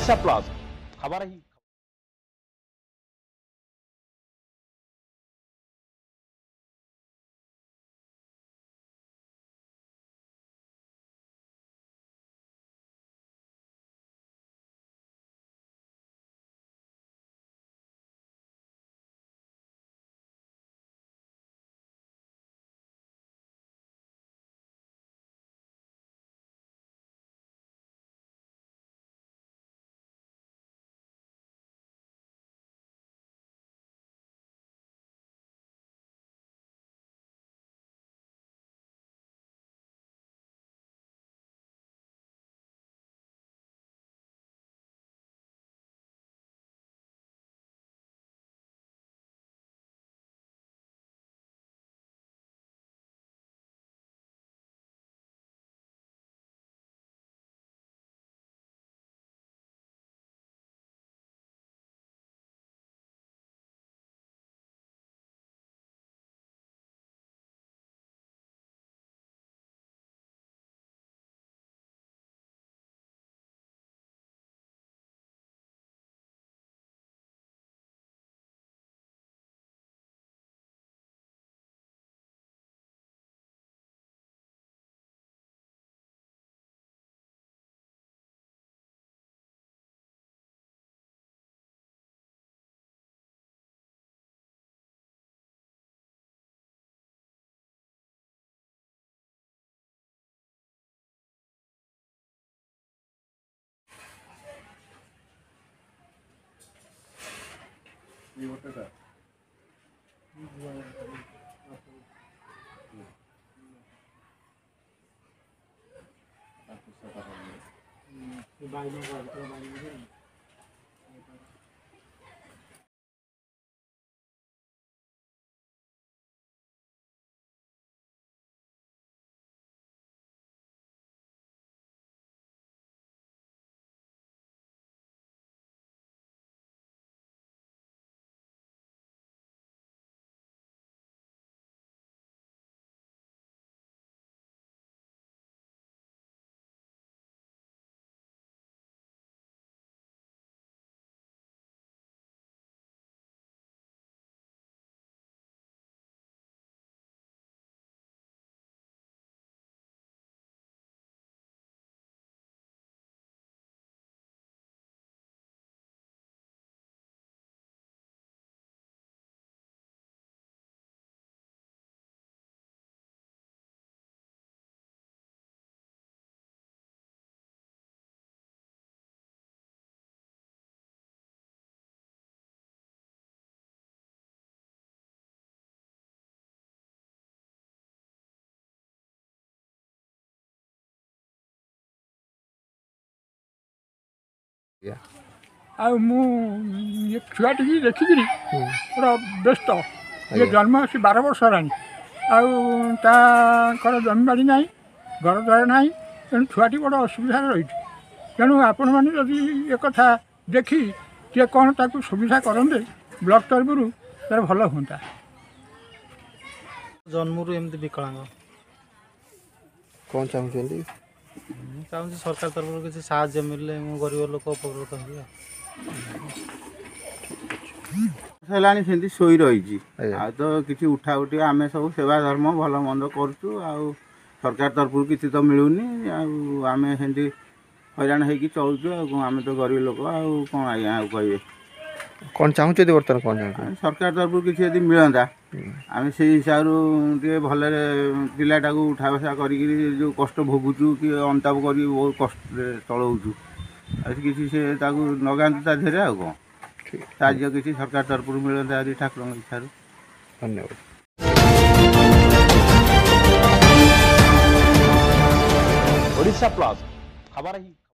Odisha plus खबर ही ये छुआटी देखिकी पूरा व्यस्त ये जन्म आसी 12 वर्ष है जमीबाड़ी ना घर द्वार ना तेणु छुआटी बड़ असुविधा रही तेणु आपण मैंने जदि एक कथा देखी टे कौन ताकू सुविधा करते ब्लॉक तरफ तार भल हाँ जन्मरू एमती विकलांग कौन चाहूँ चाहूँ सरकार तरफ किसी साहाय्य मिले मु गरीब लोक उपकृत हुए ହେଲାଣି ସେମିତି ଶୋଇ ରହିଛି ଆଉ ତ କିଛି ଉଠା ଉଠି ଆମେ ସବୁ ସେବା ଧର୍ମ ଭଲ ମନ୍ଦ କରୁଛୁ ଆଉ ସରକାର ତରଫରୁ କିଛି ତ ମିଳୁନି ଆଉ ଆମେ ସେମିତି ହଇରାଣ ହେଇକି ଚଳୁଛୁ ଆଉ କ'ଣ ଆମେ ତ ଗରିବ ଲୋକ ଆଉ କ'ଣ ଆଜ୍ଞା ଆଉ କହିବେ कौन चाहूँ बर्तमान कौन चाहूँ ସରକାର ତରଫରୁ କିଛି ଯଦି ମିଳନ୍ତା ଆମେ ସେଇ ହିସାବରୁ ଟିକେ ଭଲରେ ପିଲାଟାକୁ ଉଠା ବସା କରିକି ଯେଉଁ କଷ୍ଟ ଭୋଗୁଛୁ କି ଅନ୍ତାପ କରିକି ବହୁତ କଷ୍ଟରେ ଚଳଉଛୁ ଆଉ କିଛି ସେ ତାକୁ ଲଗାନ୍ତୁ ତା ଦେହରେ ଆଉ କ'ଣ ସାହାଯ୍ୟ କିଛି ସରକାର ତରଫରୁ ମିଳନ୍ତା ଯଦି ଠାକୁରଙ୍କ ଇଚ୍ଛାରୁ धन्यवाद ओडिशा प्लस खबर ही